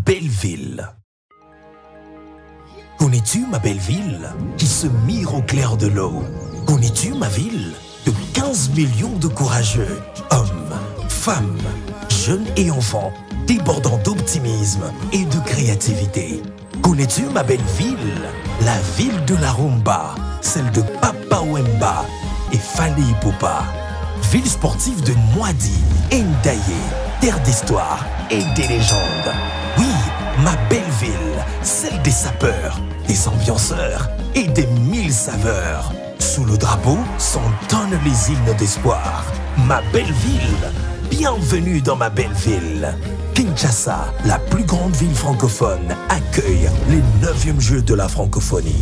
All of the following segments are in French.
belle ville. Connais-tu ma belle ville qui se mire au clair de l'eau? Connais-tu ma ville de 15 millions de courageux, hommes, femmes, jeunes et enfants, débordant d'optimisme et de créativité? Connais-tu ma belle ville, la ville de la rumba, celle de Papa Wemba et Fally Ipupa? Ville sportive de Mwadi, Ndaye, terre d'histoire et des légendes. Oui, ma belle ville, celle des sapeurs, des ambianceurs et des 1000 saveurs. Sous le drapeau s'entonnent les hymnes d'espoir. Ma belle ville, bienvenue dans ma belle ville. Kinshasa, la plus grande ville francophone, accueille les 9e Jeux de la francophonie.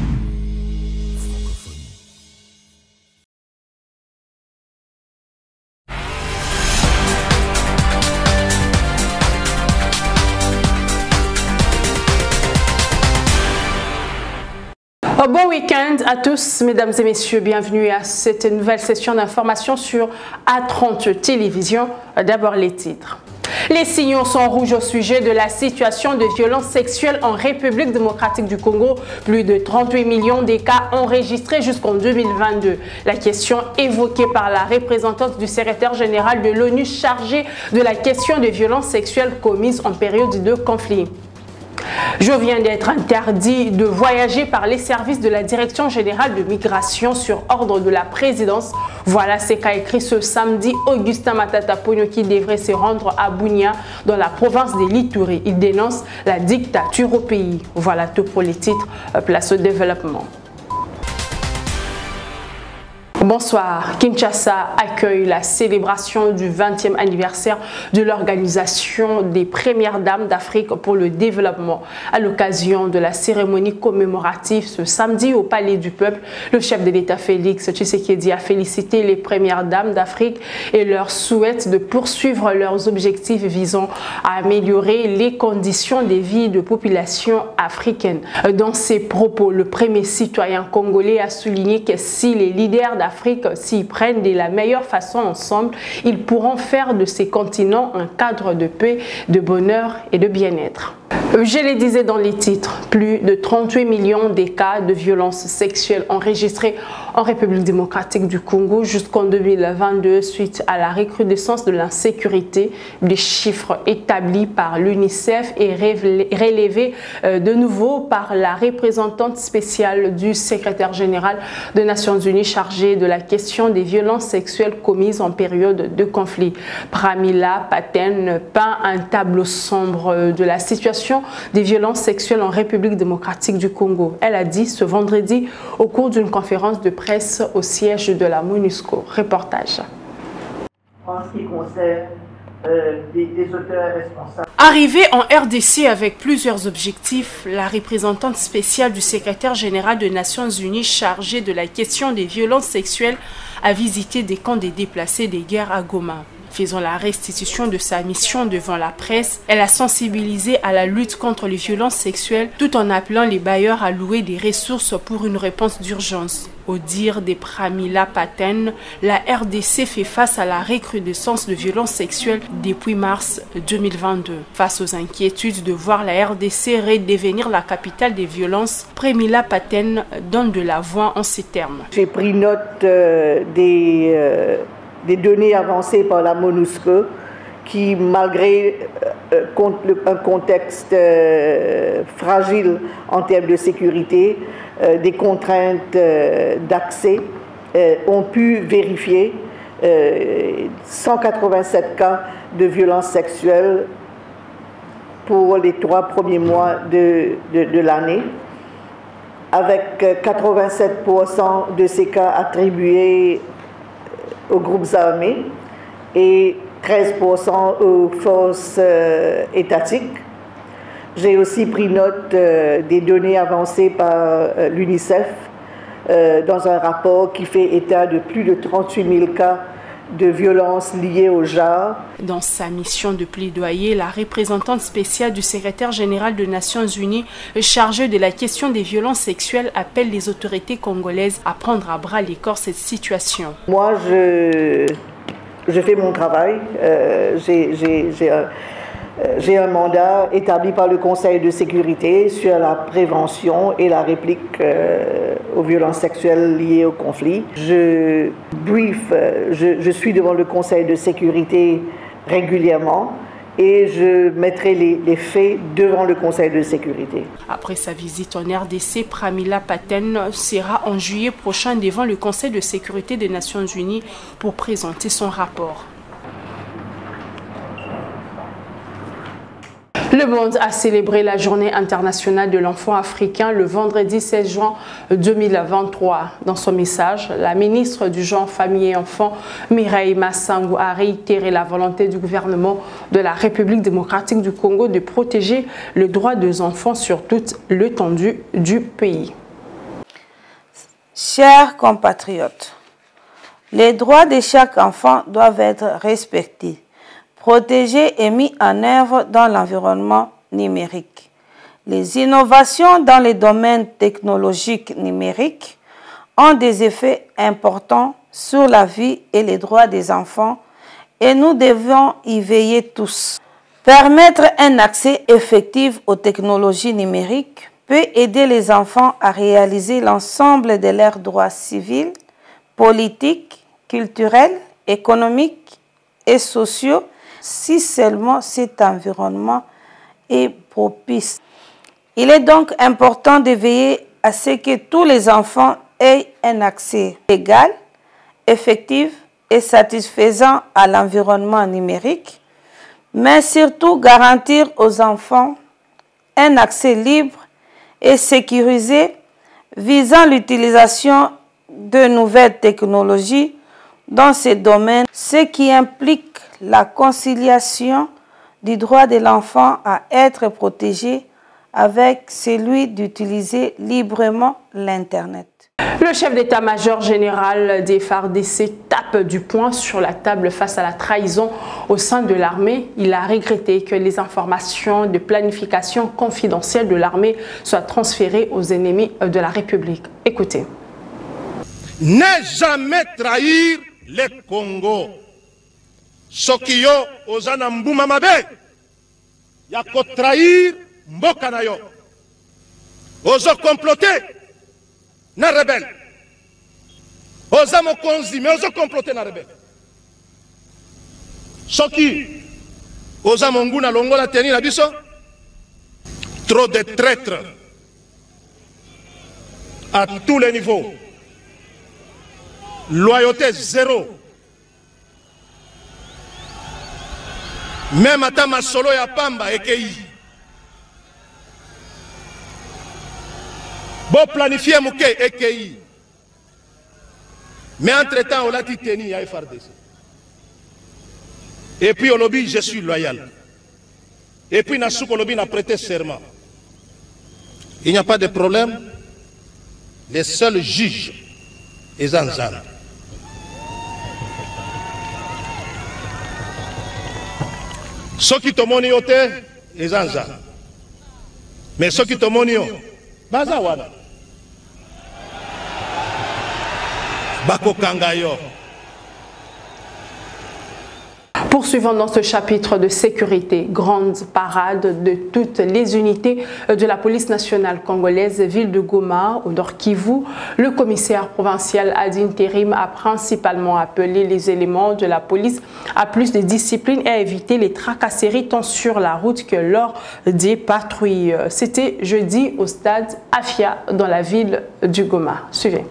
Bon week-end à tous, mesdames et messieurs, bienvenue à cette nouvelle session d'information sur A30 Télévision. D'abord les titres. Les signaux sont rouges au sujet de la situation de violence sexuelle en République démocratique du Congo. Plus de 38 millions de cas enregistrés jusqu'en 2022. La question évoquée par la représentante du secrétaire général de l'ONU chargée de la question des violences sexuelles commises en période de conflit. Je viens d'être interdit de voyager par les services de la Direction générale de migration sur ordre de la présidence. Voilà ce qu'a écrit ce samedi Augustin Matata Ponyo qui devrait se rendre à Bunia dans la province de l'Ituri. Il dénonce la dictature au pays. Voilà tout pour les titres. Place au développement. Bonsoir. Kinshasa accueille la célébration du 20e anniversaire de l'organisation des Premières Dames d'Afrique pour le développement. À l'occasion de la cérémonie commémorative ce samedi au Palais du Peuple, le chef de l'État Félix Tshisekedi a félicité les Premières Dames d'Afrique et leur souhaite de poursuivre leurs objectifs visant à améliorer les conditions de vie de population africaine. Dans ses propos, le premier citoyen congolais a souligné que si les leaders d'Afrique s'y prennent de la meilleure façon ensemble, ils pourront faire de ces continents un cadre de paix, de bonheur et de bien-être. Je le disais dans les titres, plus de 38 millions de cas de violences sexuelles enregistrés en République démocratique du Congo jusqu'en 2022 suite à la recrudescence de l'insécurité. Des chiffres établis par l'UNICEF et relevés de nouveau par la représentante spéciale du secrétaire général des Nations Unies chargée de la question des violences sexuelles commises en période de conflit. Pramila Patten peint un tableau sombre de la situation des violences sexuelles en République démocratique du Congo. Elle a dit ce vendredi au cours d'une conférence de presse au siège de la MONUSCO. Reportage. En ce qui concerne des auteurs responsables. Arrivée en RDC avec plusieurs objectifs, la représentante spéciale du secrétaire général des Nations Unies chargée de la question des violences sexuelles a visité des camps des déplacés des guerres à Goma. Faisant la restitution de sa mission devant la presse, elle a sensibilisé à la lutte contre les violences sexuelles tout en appelant les bailleurs à louer des ressources pour une réponse d'urgence. Au dire des Pramila Patten, la RDC fait face à la recrudescence de violences sexuelles depuis mars 2022. Face aux inquiétudes de voir la RDC redevenir la capitale des violences, Pramila Patten donne de la voix en ces termes. J'ai pris note des données avancées par la MONUSCO qui, malgré un contexte fragile en termes de sécurité, des contraintes d'accès, ont pu vérifier 187 cas de violences sexuelles pour les 3 premiers mois de l'année, avec 87% de ces cas attribués aux groupes armés et 13% aux forces étatiques. J'ai aussi pris note des données avancées par l'UNICEF dans un rapport qui fait état de plus de 38 000 cas de violences liées au genre. Dans sa mission de plaidoyer, la représentante spéciale du secrétaire général des Nations Unies chargée de la question des violences sexuelles appelle les autorités congolaises à prendre à bras le corps cette situation. Moi, je fais mon travail. J'ai J'ai un mandat établi par le Conseil de sécurité sur la prévention et la réplique aux violences sexuelles liées au conflit. Je suis devant le Conseil de sécurité régulièrement et je mettrai les faits devant le Conseil de sécurité. Après sa visite en RDC, Pramila Patten sera en juillet prochain devant le Conseil de sécurité des Nations Unies pour présenter son rapport. Le monde a célébré la Journée internationale de l'enfant africain le vendredi 16 juin 2023. Dans son message, la ministre du Genre, Famille et Enfants, Mireille Massango, a réitéré la volonté du gouvernement de la République démocratique du Congo de protéger le droit des enfants sur toute l'étendue du pays. Chers compatriotes, les droits de chaque enfant doivent être respectés, protégés et mis en œuvre dans l'environnement numérique. Les innovations dans les domaines technologiques numériques ont des effets importants sur la vie et les droits des enfants et nous devons y veiller tous. Permettre un accès effectif aux technologies numériques peut aider les enfants à réaliser l'ensemble de leurs droits civils, politiques, culturels, économiques et sociaux si seulement cet environnement est propice. Il est donc important de veiller à ce que tous les enfants aient un accès égal, effectif et satisfaisant à l'environnement numérique, mais surtout garantir aux enfants un accès libre et sécurisé visant l'utilisation de nouvelles technologies dans ces domaines, ce qui implique la conciliation du droit de l'enfant à être protégé avec celui d'utiliser librement l'Internet. Le chef d'état-major général des FARDC tape du poing sur la table face à la trahison au sein de l'armée. Il a regretté que les informations de planification confidentielle de l'armée soient transférées aux ennemis de la République. Écoutez. Ne jamais trahir le Congo. Sokiyo ozana mbuma mabe ya ko trahir mboka na yo. Ozo comploter na rebelle. Oza mokonzi mais ozo comploter na rebelle. Soki oza monguna longola teni na biso. Trop de traîtres à tous les niveaux. Loyauté zéro. Même à ma solo ya pamba ekei. Bon planifier mouké ekei. Mais entre-temps, on l'a dit teni à FARDC. Et puis on lobby, je suis loyal. Et puis Nassou Kolobi n'a prêté serment. Il n'y a pas de problème. Les seuls juges et Zanzan. Ceux qui t'ont moni ote, les Zanzan. Mais ceux qui t'ont moni, Bazawana. Bako Kangayo. Poursuivons dans ce chapitre de sécurité, grande parade de toutes les unités de la police nationale congolaise, ville de Goma, au Nord Kivu. Le commissaire provincial ad intérim a principalement appelé les éléments de la police à plus de discipline et à éviter les tracasseries tant sur la route que lors des patrouilles. C'était jeudi au stade Afia dans la ville du Goma. Suivez.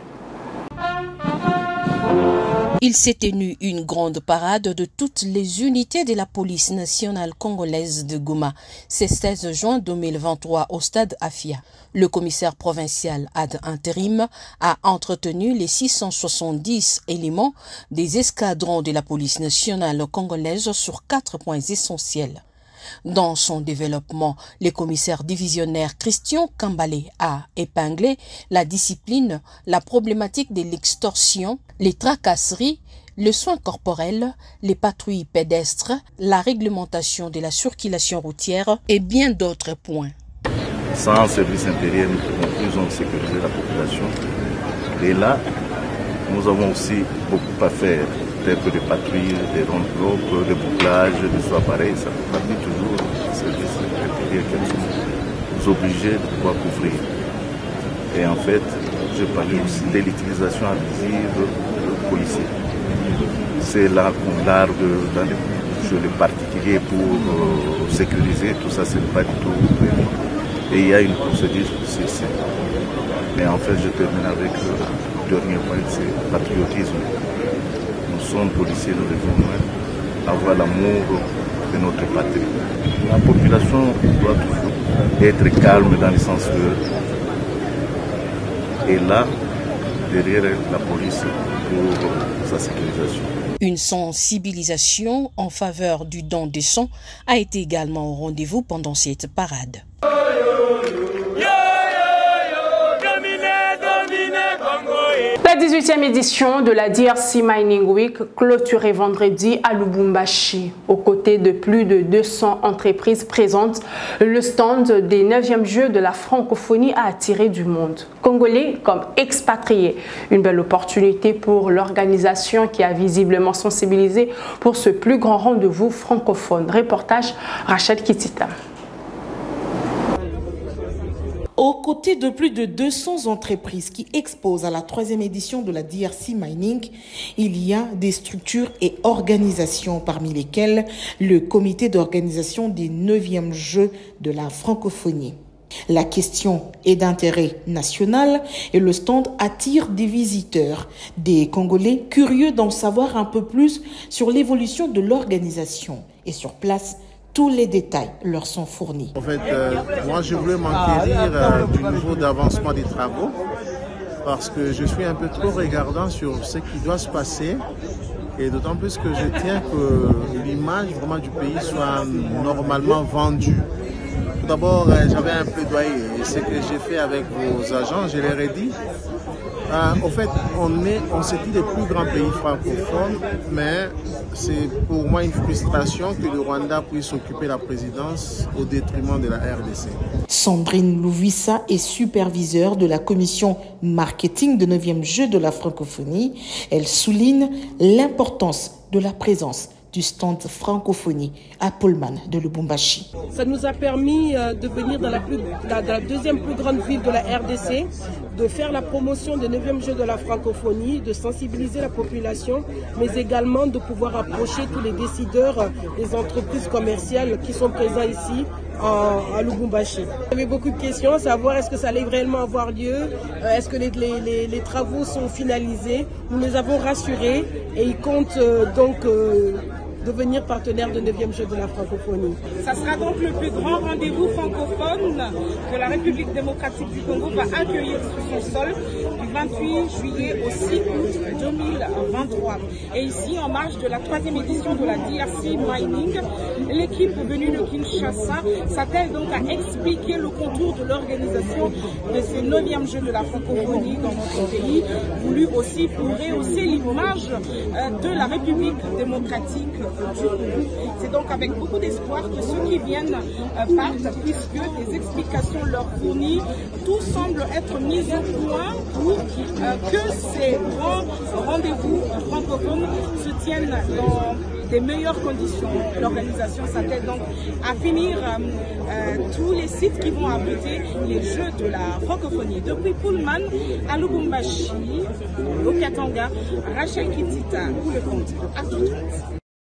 Il s'est tenu une grande parade de toutes les unités de la police nationale congolaise de Goma, ce 16 juin 2023 au stade Afia. Le commissaire provincial ad intérim a entretenu les 670 éléments des escadrons de la police nationale congolaise sur 4 points essentiels. Dans son développement, le commissaire divisionnaire Christian Kambalé a épinglé la discipline, la problématique de l'extorsion, les tracasseries, le soin corporel, les patrouilles pédestres, la réglementation de la circulation routière et bien d'autres points. Sans service intérieur, nous pouvons plus sécuriser la population. Et là, nous avons aussi beaucoup à faire tels que des patrouilles, des rondes propres, des bouclages, des soins pareils, ça fait partie toujours des services intérieurs qui sont obligés de pouvoir couvrir. Et en fait, je parlais aussi de l'utilisation abusive de policiers. C'est là qu'on largue dans les particuliers pour sécuriser, tout ça, c'est pas du tout prévu. Et il y a une procédure spécifique. Mais en fait, je termine avec le dernier point, c'est le patriotisme. Nous sommes policiers, nous devons avoir l'amour de notre patrie. La population doit toujours être calme dans le sens que est là, derrière la police, pour sa sécurisation. Une sensibilisation en faveur du don de sang a été également au rendez-vous pendant cette parade. La 18e édition de la DRC Mining Week clôturée vendredi à Lubumbashi. Aux côtés de plus de 200 entreprises présentes, le stand des 9e Jeux de la francophonie a attiré du monde, congolais comme expatriés. Une belle opportunité pour l'organisation qui a visiblement sensibilisé pour ce plus grand rendez-vous francophone. Reportage Rachel Kitita. Aux côtés de plus de 200 entreprises qui exposent à la 3e édition de la DRC Mining, il y a des structures et organisations, parmi lesquelles le comité d'organisation des 9e Jeux de la francophonie. La question est d'intérêt national et le stand attire des visiteurs, des Congolais curieux d'en savoir un peu plus sur l'évolution de l'organisation. Et sur place, tous les détails leur sont fournis. En fait, moi, je voulais m'enquérir du niveau d'avancement des travaux parce que je suis un peu trop regardant sur ce qui doit se passer et d'autant plus que je tiens que l'image vraiment du pays soit normalement vendue. Tout d'abord, j'avais un plaidoyer et ce que j'ai fait avec vos agents, je leur ai dit. En fait, on se dit les plus grands pays francophones, mais c'est pour moi une frustration que le Rwanda puisse occuper la présidence au détriment de la RDC. Sandrine Louvissa est superviseure de la commission marketing de 9e Jeux de la francophonie. Elle souligne l'importance de la présence du stand francophonie à Pullman de Lubumbashi. Ça nous a permis de venir dans la deuxième plus grande ville de la RDC, de faire la promotion des 9e Jeux de la francophonie, de sensibiliser la population, mais également de pouvoir approcher tous les décideurs des entreprises commerciales qui sont présents ici à Lubumbashi. Il y avait beaucoup de questions, savoir est-ce que ça allait réellement avoir lieu, est-ce que les travaux sont finalisés. Nous les avons rassurés et ils comptent donc devenir partenaire de 9e Jeux de la francophonie. Ça sera donc le plus grand rendez-vous francophone que la République démocratique du Congo va accueillir sur son sol du 28 juillet au 6 août 2023. Et ici, en marge de la 3e édition de la DRC Mining, l'équipe venue de Kinshasa s'attelle donc à expliquer le contour de l'organisation de ces 9e Jeux de la francophonie dans notre pays, voulu aussi pour rehausser l'image de la République démocratique. C'est donc avec beaucoup d'espoir que ceux qui viennent partent, puisque des explications leur fournies, tout semble être mis au point pour que ces grands rendez-vous francophones se tiennent dans des meilleures conditions. L'organisation s'attelle donc à finir tous les sites qui vont abriter les Jeux de la francophonie. Depuis Pullman à Lubumbashi, au Katanga, Rachel Kitita pour le compte. À tout de suite.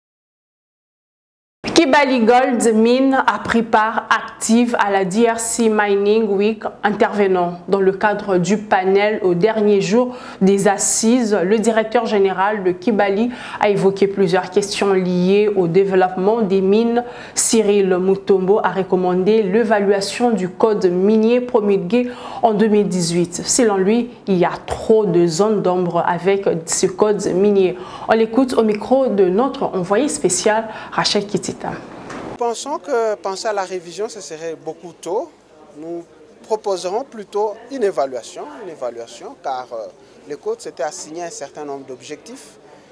Kibali Gold Mine a pris part active à la DRC Mining Week, intervenant dans le cadre du panel au dernier jour des assises. Le directeur général de Kibali a évoqué plusieurs questions liées au développement des mines. Cyril Mutombo a recommandé l'évaluation du code minier promulgué en 2018. Selon lui, il y a trop de zones d'ombre avec ce code minier. On l'écoute au micro de notre envoyé spécial Rachel Kitita. Nous pensons que penser à la révision, ce serait beaucoup tôt. Nous proposerons plutôt une évaluation car le code s'était assigné un certain nombre d'objectifs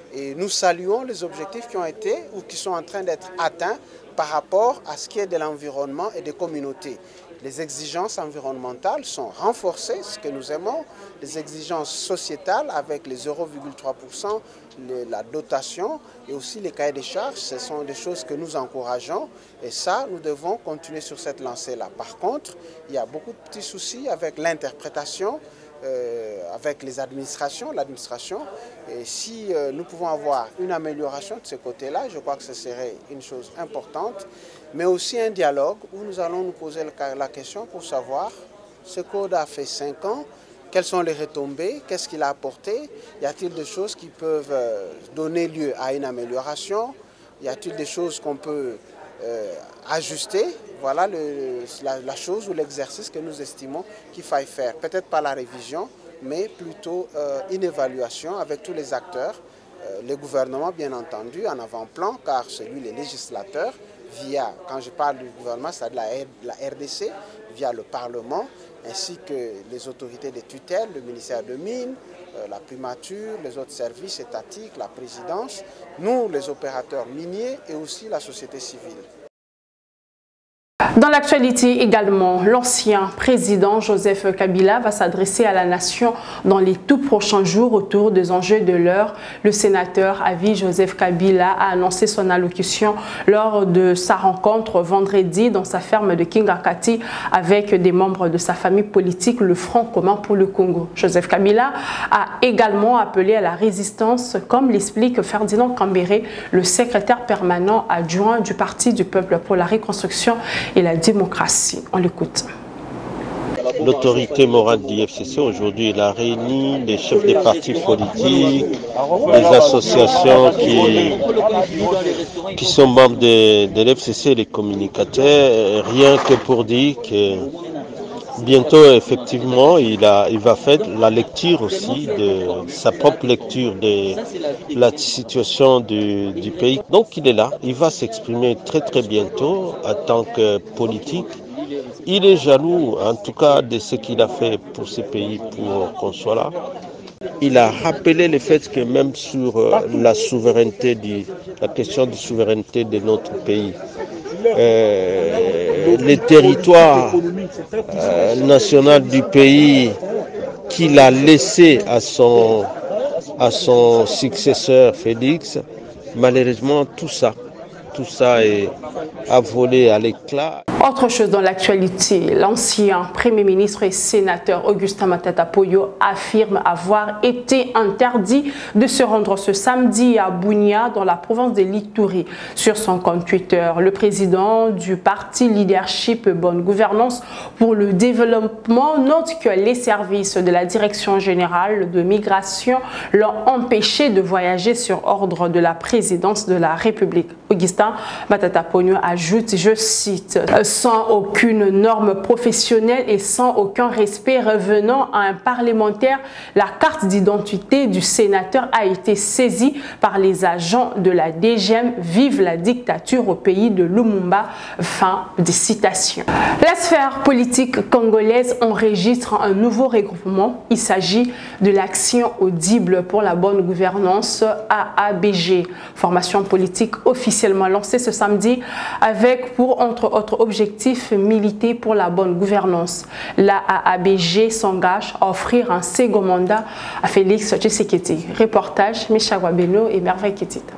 Et nous saluons les objectifs qui ont été ou qui sont en train d'être atteints par rapport à ce qui est de l'environnement et des communautés. Les exigences environnementales sont renforcées, ce que nous aimons. Les exigences sociétales avec les 0,3%, la dotation et aussi les cahiers des charges, ce sont des choses que nous encourageons. Et ça, nous devons continuer sur cette lancée-là. Par contre, il y a beaucoup de petits soucis avec l'interprétation, avec les administrations, l'administration. Et si nous pouvons avoir une amélioration de ce côté-là, je crois que ce serait une chose importante. Mais aussi un dialogue où nous allons nous poser la question pour savoir ce code a fait 5 ans, quelles sont les retombées, qu'est-ce qu'il a apporté, y a-t-il des choses qui peuvent donner lieu à une amélioration, y a-t-il des choses qu'on peut ajuster. Voilà la chose ou l'exercice que nous estimons qu'il faille faire. Peut-être pas la révision, mais plutôt une évaluation avec tous les acteurs, le gouvernement bien entendu en avant-plan, car c'est lui le législateur, via, quand je parle du gouvernement, c'est de la RDC, via le Parlement, ainsi que les autorités de tutelle, le ministère de Mines, la primature, les autres services étatiques, la présidence, nous les opérateurs miniers et aussi la société civile. Dans l'actualité également, l'ancien président Joseph Kabila va s'adresser à la nation dans les tout prochains jours autour des enjeux de l'heure. Le sénateur à vie Joseph Kabila a annoncé son allocution lors de sa rencontre vendredi dans sa ferme de Kingakati avec des membres de sa famille politique, le Front commun pour le Congo. Joseph Kabila a également appelé à la résistance, comme l'explique Ferdinand Kambéré, le secrétaire permanent adjoint du Parti du Peuple pour la Reconstruction et la démocratie. On l'écoute. L'autorité morale du FCC aujourd'hui, il a réuni les chefs des partis politiques, les associations qui sont membres de l'FCC, les communicateurs, rien que pour dire que bientôt, effectivement, il va faire la lecture aussi de sa propre lecture de la situation du pays. Donc il est là, il va s'exprimer très très bientôt en tant que politique. Il est jaloux, en tout cas, de ce qu'il a fait pour ce pays, pour qu'on soit là. Il a rappelé le fait que même sur la souveraineté, la question de souveraineté de notre pays, les territoires nationaux du pays qu'il a laissé à son successeur Félix, malheureusement tout ça a volé à l'éclat. Autre chose dans l'actualité, l'ancien Premier ministre et sénateur Augustin Matata Poyo affirme avoir été interdit de se rendre ce samedi à Bunia dans la province de l'Ituri. Sur son compte Twitter, le président du parti Leadership Bonne Gouvernance pour le Développement note que les services de la Direction générale de migration l'ont empêché de voyager sur ordre de la présidence de la République. Augustin Matata Poyo ajoute, je cite, sans aucune norme professionnelle et sans aucun respect revenant à un parlementaire, la carte d'identité du sénateur a été saisie par les agents de la DGM. Vive la dictature au pays de Lumumba. Fin de citation. La sphère politique congolaise enregistre un nouveau regroupement. Il s'agit de l'Action audible pour la bonne gouvernance, AABG, formation politique officiellement lancée ce samedi avec pour entre autres objectifs militer pour la bonne gouvernance. La AABG s'engage à offrir un second mandat à Félix Tshisekedi. Reportage Michagwa Beno et Merveille Ketita.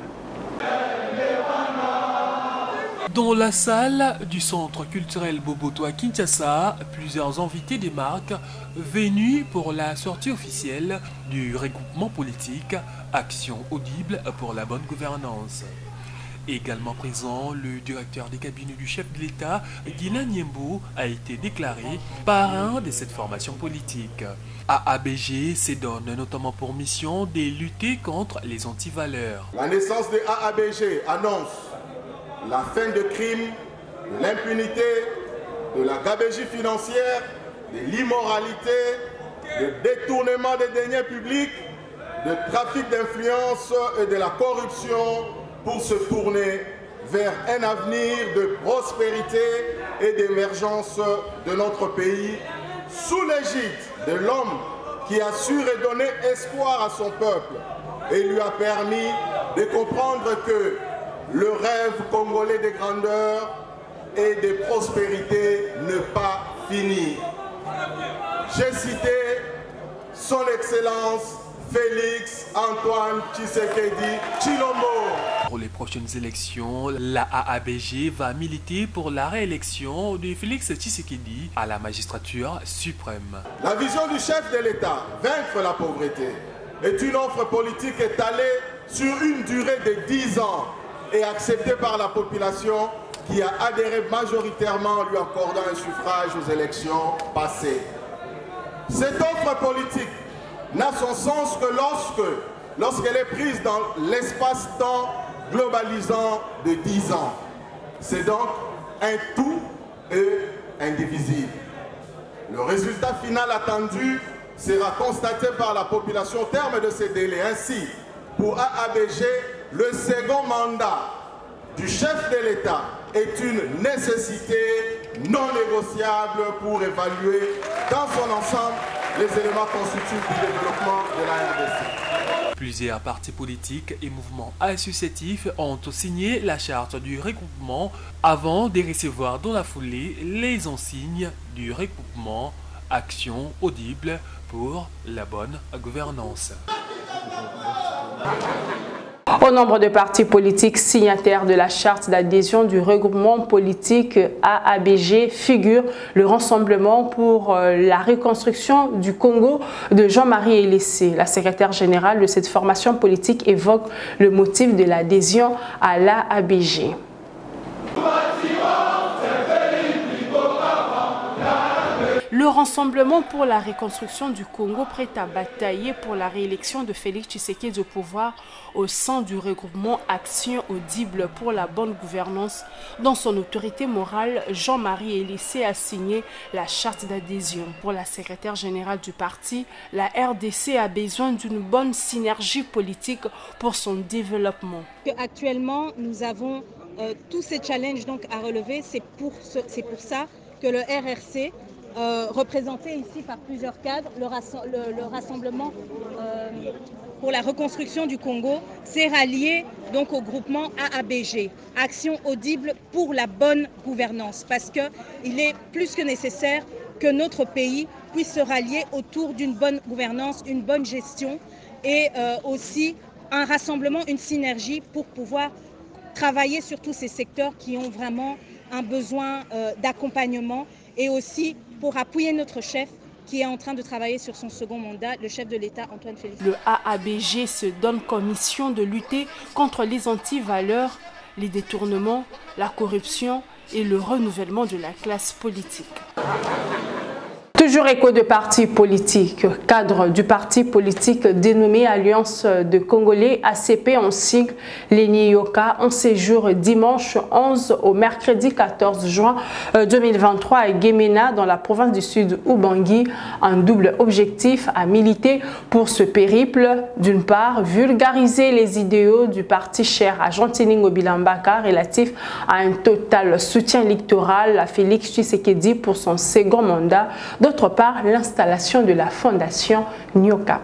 Dans la salle du centre culturel Boboto à Kinshasa, plusieurs invités des marques venus pour la sortie officielle du regroupement politique Action audible pour la bonne gouvernance. Également présent, le directeur des cabinets du chef de l'État, Guilain Niembo, a été déclaré parrain de cette formation politique. AABG se donne notamment pour mission de lutter contre les antivaleurs. La naissance de AABG annonce la fin de crimes, de l'impunité, de la gabegie financière, de l'immoralité, de détournement des deniers publics, de trafic d'influence et de la corruption pour se tourner vers un avenir de prospérité et d'émergence de notre pays sous l'égide de l'homme qui a su redonner espoir à son peuple, et lui a permis de comprendre que le rêve congolais des grandeurs et de prospérité n'est pas fini. J'ai cité son Excellence Félix Antoine Tshisekedi Tshilombo. Pour les prochaines élections, la AABG va militer pour la réélection de Félix Tshisekedi à la magistrature suprême. La vision du chef de l'État, vaincre la pauvreté, est une offre politique étalée sur une durée de 10 ans et acceptée par la population qui a adhéré majoritairement en lui accordant un suffrage aux élections passées. Cette offre politique n'a son sens que lorsqu'elle est prise dans l'espace-temps globalisant de 10 ans. C'est donc un tout et indivisible. Le résultat final attendu sera constaté par la population au terme de ces délais. Ainsi, pour AABG, le second mandat du chef de l'État est une nécessité non négociable pour évaluer dans son ensemble les éléments constitutifs du développement de la RDC. Plusieurs partis politiques et mouvements associatifs ont signé la charte du regroupement avant de recevoir dans la foulée les insignes du regroupement Action audible pour la bonne gouvernance. Au nombre de partis politiques signataires de la charte d'adhésion du regroupement politique AABG figure le Rassemblement pour la reconstruction du Congo de Jean-Marie Elessé. La secrétaire générale de cette formation politique évoque le motif de l'adhésion à l'AABG. Le Rassemblement pour la reconstruction du Congo prête à batailler pour la réélection de Félix Tshisekedi au pouvoir au sein du regroupement Action audible pour la bonne gouvernance. Dans son autorité morale, Jean-Marie Elessé a signé la charte d'adhésion. Pour la secrétaire générale du parti, la RDC a besoin d'une bonne synergie politique pour son développement. Actuellement, nous avons tous ces challenges donc à relever. C'est pour ça que le RRC, représenté ici par plusieurs cadres, le Rassemblement pour la reconstruction du Congo s'est rallié donc au groupement AABG, Action audible pour la bonne gouvernance, parce qu'il est plus que nécessaire que notre pays puisse se rallier autour d'une bonne gouvernance, une bonne gestion et aussi un rassemblement, une synergie pour pouvoir travailler sur tous ces secteurs qui ont vraiment un besoin d'accompagnement et aussi pour appuyer notre chef qui est en train de travailler sur son second mandat, le chef de l'État Antoine Félix. Le AABG se donne comme mission de lutter contre les antivaleurs, les détournements, la corruption et le renouvellement de la classe politique. Toujours écho de parti politique, cadre du parti politique dénommé Alliance de Congolais ACP en sigle, Léni Yoka, en séjour dimanche 11 au mercredi 14 juin 2023 à Guémena dans la province du Sud Ubangui. Un double objectif à militer pour ce périple. D'une part, vulgariser les idéaux du parti cher à Jean-Tining Bilambaka relatif à un total soutien électoral à Félix Tshisekedi pour son second mandat. D'autre part, l'installation de la fondation Nyoka.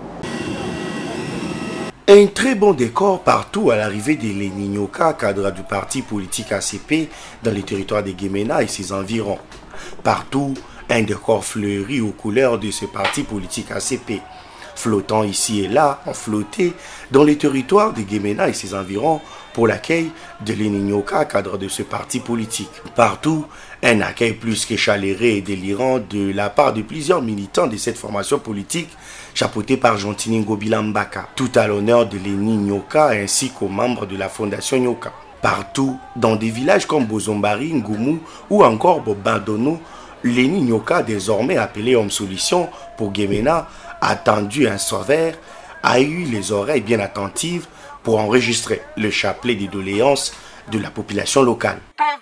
Un très bon décor partout à l'arrivée de Léni Nyoka, cadre du parti politique ACP dans les territoires de Guémena et ses environs. Partout, un décor fleuri aux couleurs de ce parti politique ACP. Flottant ici et là, en flotté dans les territoires de Guémena et ses environs pour l'accueil de Léni Nyoka, cadre de ce parti politique. Partout, un accueil plus que chaleureux et délirant de la part de plusieurs militants de cette formation politique, chapeautés par Jean-Tining Bilambaka, tout à l'honneur de Léni Nyoka ainsi qu'aux membres de la fondation Nyoka. Partout, dans des villages comme Bozombari, Ngoumou ou encore Bobandono, Léni Nyoka, désormais appelé Homme Solution pour Guémena, a tendu un sauveur, a eu les oreilles bien attentives pour enregistrer le chapelet des doléances de la population locale.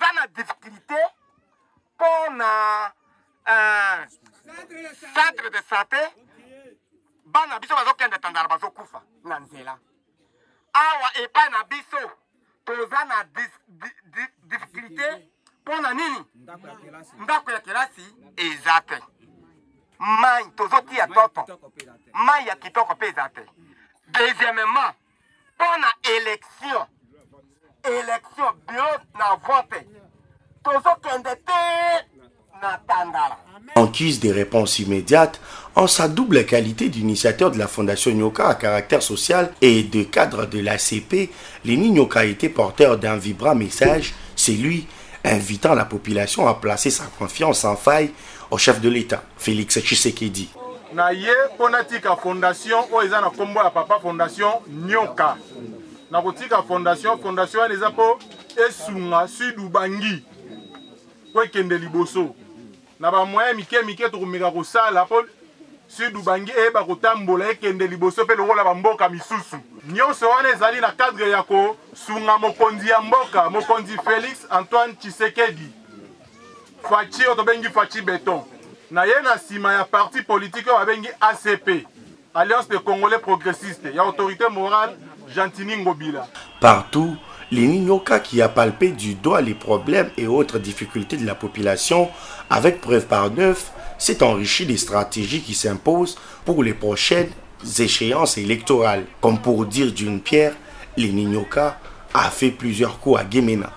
Pour un centre de santé, bana biso bazokende tandala bazokufa na nzela. Awa epai na biso toza na difficulté mpona nini? Ndako ya kelasi eza te. Mai tozotia toto mai ya kitoko mpe eza te. Deuxièmement, pour l'élection, bureau na vote, en guise des réponses immédiates, en sa double qualité d'initiateur de la Fondation Nyoka à caractère social et de cadre de l'ACP, Léni Nyoka a été porteur d'un vibrant message, c'est lui invitant la population à placer sa confiance en faille au chef de l'État, Félix Tshisekedi. Na ye ponatika fondation o eza na kombo ya papa fondation Nyoka. Na kotika fondation eza po esunga Sud Bangi. Po kende liboso. Na ba moyen mike to komeka ko sala po Sud Bangi ba kotambola kende liboso pe lokola ba mboka misusu. Nyonso wana ezali na cadre ya ko sunga mokonzi ya mboka, mokonzi Félix Antoine Tshisekedi. Fachi otobengi Fachi Beton. Na ye na sima ya parti politique abengi ACP, Alliance des Congolais Progressistes, ya autorité morale Jantini Ngobila. Partout, Léni Nyoka qui a palpé du doigt les problèmes et autres difficultés de la population, avec preuve par neuf, s'est enrichi des stratégies qui s'imposent pour les prochaines échéances électorales. Comme pour dire d'une pierre, Léni Nyoka a fait plusieurs coups à Gemena.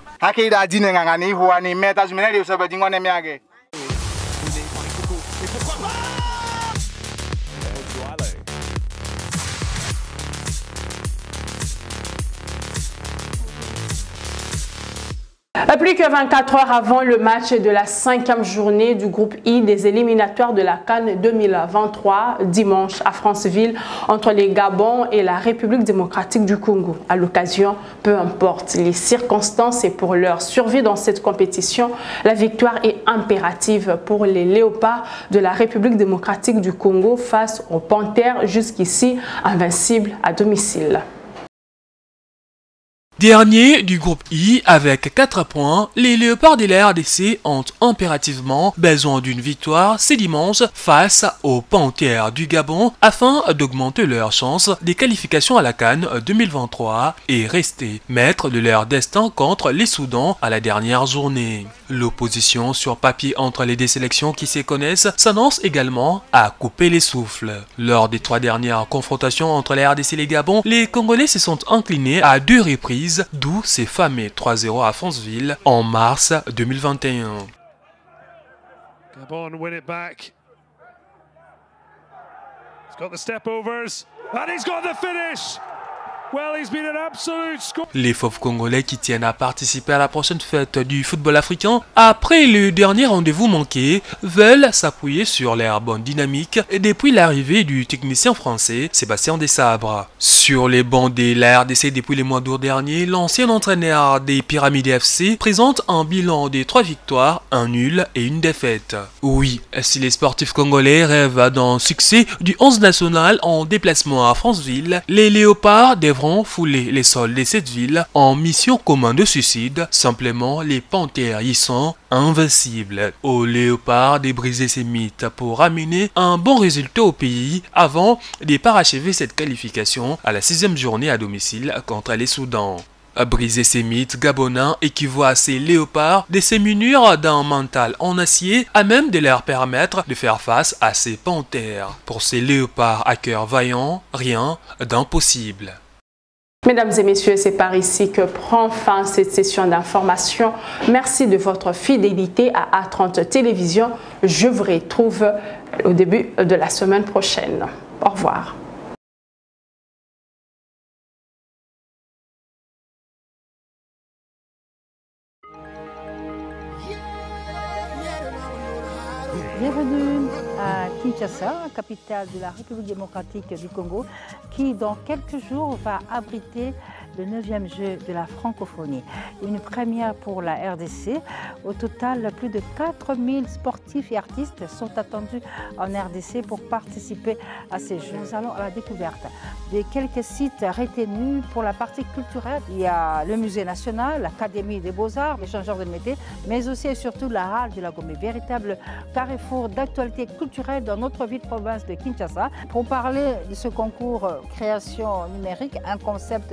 Plus que 24 heures avant le match de la 5e journée du groupe I des éliminatoires de la CAN 2023, dimanche à Franceville, entre les Gabon et la République démocratique du Congo. À l'occasion, peu importe les circonstances et pour leur survie dans cette compétition, la victoire est impérative pour les Léopards de la République démocratique du Congo face aux Panthères, jusqu'ici invincibles à domicile. Dernier du groupe I avec 4 points, les Léopards de la RDC ont impérativement besoin d'une victoire ce dimanche face aux Panthères du Gabon afin d'augmenter leurs chances des qualifications à la CAN 2023 et rester maîtres de leur destin contre les Soudans à la dernière journée. L'opposition sur papier entre les deux sélections qui se connaissent s'annonce également à couper les souffles. Lors des 3 dernières confrontations entre la RDC et les Gabon, les Congolais se sont inclinés à 2 reprises, d'où ces fameux 3-0 à Franceville en mars 2021. Gabon win it back. He's got the stepovers and he's got the finish. Well, he's been an absolute score. Les fauves congolais qui tiennent à participer à la prochaine fête du football africain, après le dernier rendez-vous manqué, veulent s'appuyer sur leur bonne dynamique depuis l'arrivée du technicien français Sébastien Desabre. Sur les bancs de la RDC depuis les mois d'août dernier, l'ancien entraîneur des Pyramides FC présente un bilan de 3 victoires, 1 nul et 1 défaite. Oui, si les sportifs congolais rêvent d'un succès du 11 national en déplacement à Franceville, les Léopards devront fouler les sols de cette ville en mission commune de suicide. Simplement, les Panthères y sont invincibles. Aux Léopards de briser ces mythes pour ramener un bon résultat au pays avant de parachever cette qualification à la 6e journée à domicile contre les Soudans. Briser ces mythes gabonins équivaut à ces Léopards de se munir d'un mental en acier à même de leur permettre de faire face à ces Panthères. Pour ces Léopards à cœur vaillant, rien d'impossible. Mesdames et messieurs, c'est par ici que prend fin cette session d'information. Merci de votre fidélité à A30 Télévision. Je vous retrouve au début de la semaine prochaine. Au revoir. Bienvenue à Kinshasa, capitale de la République démocratique du Congo, qui dans quelques jours va abriter le 9e jeu de la francophonie. Une première pour la RDC. Au total, plus de 4000 sportifs et artistes sont attendus en RDC pour participer à ces jeux. Nous allons à la découverte de quelques sites retenus pour la partie culturelle. Il y a le Musée national, l'Académie des Beaux-Arts, l'échangeur de métiers, mais aussi et surtout la Halle de la Gomé, véritable carrefour d'actualité culturelle dans notre ville-province de Kinshasa. Pour parler de ce concours création numérique, un concept tout à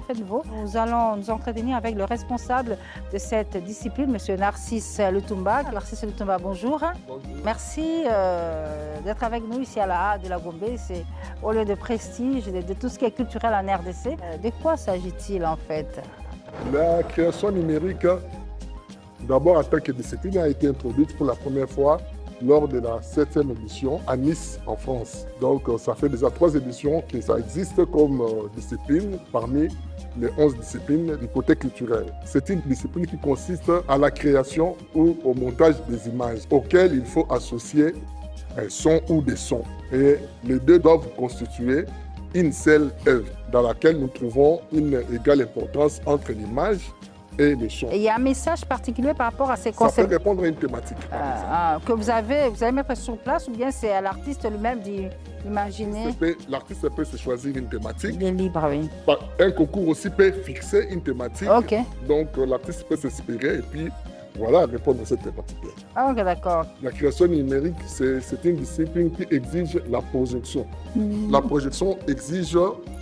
à fait nouveau. Nous allons nous entretenir avec le responsable de cette discipline, M. Narcisse Lutumba. Narcisse Lutumba, bonjour. Bonjour. Merci d'être avec nous ici à la A de la Gombe. C'est au lieu de prestige, de tout ce qui est culturel en RDC. De quoi s'agit-il en fait? La création numérique, d'abord en tant que discipline, a été introduite pour la première fois lors de la 7e édition à Nice, en France. Donc ça fait déjà 3 éditions que ça existe comme discipline parmi les 11 disciplines du côté culturel. C'est une discipline qui consiste à la création ou au montage des images auxquelles il faut associer un son ou des sons. Et les deux doivent constituer une seule œuvre dans laquelle nous trouvons une égale importance entre l'image et les sons. Et il y a un message particulier par rapport à ces concepts? Ça peut répondre à une thématique. Que vous allez mettre sur place, ou bien c'est à l'artiste lui-même d'imaginer? L'artiste peut se choisir une thématique. Il est libre, oui. Un concours aussi peut fixer une thématique. Ok. Donc l'artiste peut s'inspirer et puis voilà, répondre à cette thématique-là. Ah, ok, d'accord. La création numérique, c'est une discipline qui exige la projection. La projection exige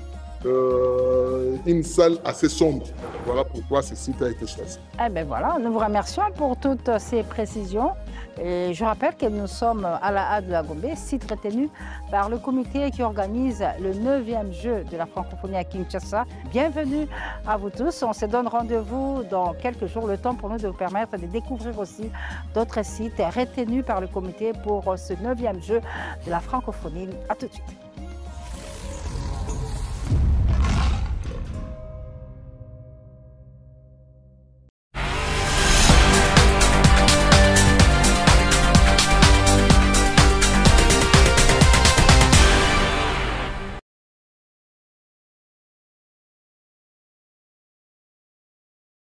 une salle assez sombre. Voilà pourquoi ce site a été choisi. Eh bien voilà, nous vous remercions pour toutes ces précisions. Et je rappelle que nous sommes à la A de la Gombe, site retenu par le comité qui organise le 9e jeu de la francophonie à Kinshasa. Bienvenue à vous tous. On se donne rendez-vous dans quelques jours, le temps pour nous de vous permettre de découvrir aussi d'autres sites retenus par le comité pour ce 9e jeu de la francophonie. À tout de suite.